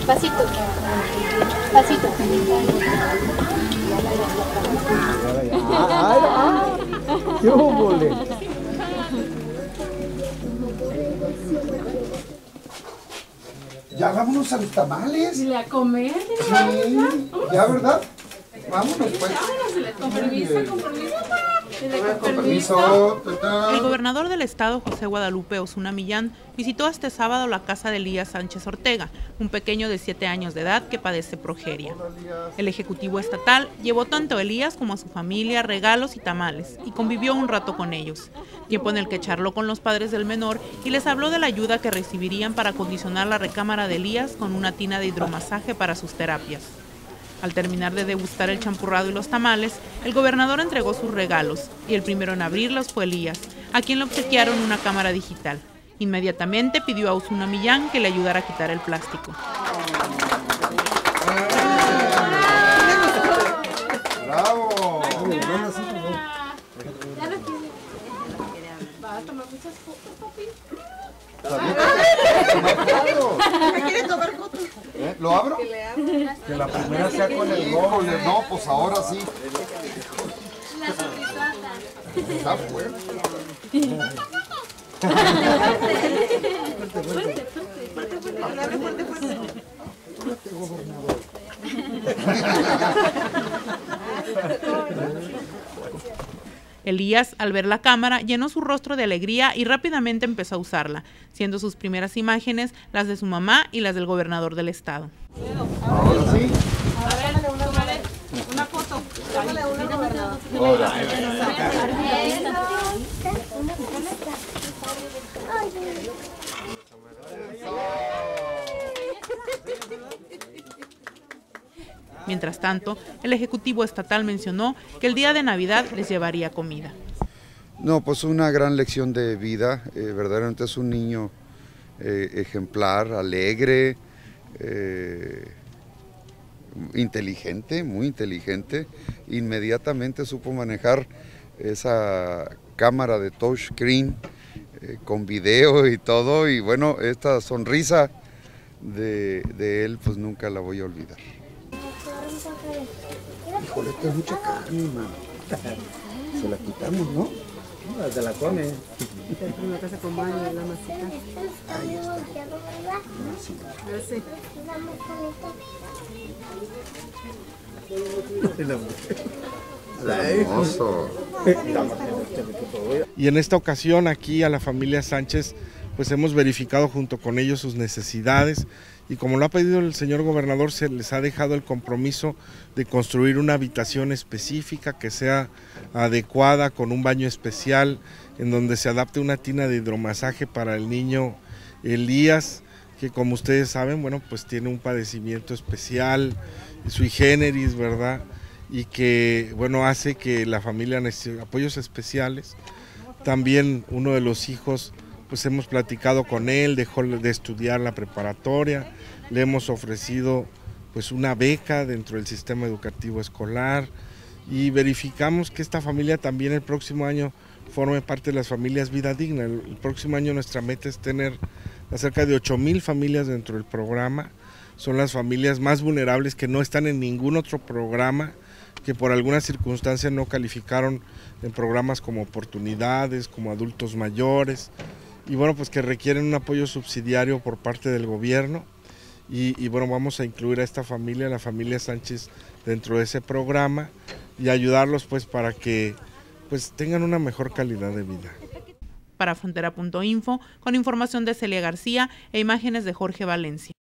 Pasito. Pasito. ¡Qué óvole! Ya vámonos a los tamales. ¿Y a comer? Sí, ya, ¿verdad? Vámonos, pues. Con permiso, con permiso. Con permiso. El gobernador del estado, José Guadalupe Osuna Millán, visitó este sábado la casa de Elías Sánchez Ortega, un pequeño de 7 años de edad que padece progeria. El ejecutivo estatal llevó tanto a Elías como a su familia regalos y tamales y convivió un rato con ellos, tiempo en el que charló con los padres del menor y les habló de la ayuda que recibirían para acondicionar la recámara de Elías con una tina de hidromasaje para sus terapias. Al terminar de degustar el champurrado y los tamales, el gobernador entregó sus regalos y el primero en abrirlos fue Elías, a quien le obsequiaron una cámara digital. Inmediatamente pidió a Osuna Millán que le ayudara a quitar el plástico. ¡Bravo! ¿Va a tomar muchas fotos, papi? ¿Me quieres tomar fotos? ¿Lo abro? Que la primera sea con el Híjole, no, pues ahora sí. La sonrisota. Está fuerte. Elías, al ver la cámara, llenó su rostro de alegría y rápidamente empezó a usarla, siendo sus primeras imágenes las de su mamá y las del gobernador del estado. Ahora sí. A ver, tómale una foto. Tómale una, gobernador. Mientras tanto, el Ejecutivo Estatal mencionó que el día de Navidad les llevaría comida. No, pues una gran lección de vida, verdaderamente es un niño ejemplar, alegre, inteligente, muy inteligente. Inmediatamente supo manejar esa cámara de touchscreen con video y todo, y bueno, esta sonrisa de él pues nunca la voy a olvidar. Híjole, esta es mucha carne, man. Se la quitamos, ¿no? No, se la come. Primero que se acompañe la masita. Ahí está. Gracias. Hermoso. Y en esta ocasión aquí a la familia Sánchez pues hemos verificado junto con ellos sus necesidades y como lo ha pedido el señor gobernador se les ha dejado el compromiso de construir una habitación específica que sea adecuada con un baño especial en donde se adapte una tina de hidromasaje para el niño Elías, que como ustedes saben, bueno, pues tiene un padecimiento especial, sui generis, ¿verdad? Y que, bueno, hace que la familia necesite apoyos especiales. También uno de los hijos, pues hemos platicado con él, dejó de estudiar la preparatoria, le hemos ofrecido pues una beca dentro del sistema educativo escolar y verificamos que esta familia también el próximo año forme parte de las familias Vida Digna. El próximo año nuestra meta es tener cerca de 8,000 familias dentro del programa. Son las familias más vulnerables que no están en ningún otro programa, que por alguna circunstancia no calificaron en programas como oportunidades, como adultos mayores, y bueno, pues que requieren un apoyo subsidiario por parte del gobierno, y bueno, vamos a incluir a esta familia, la familia Sánchez, dentro de ese programa, y ayudarlos pues para que pues tengan una mejor calidad de vida. Para Frontera.info, con información de Celia García e imágenes de Jorge Valencia.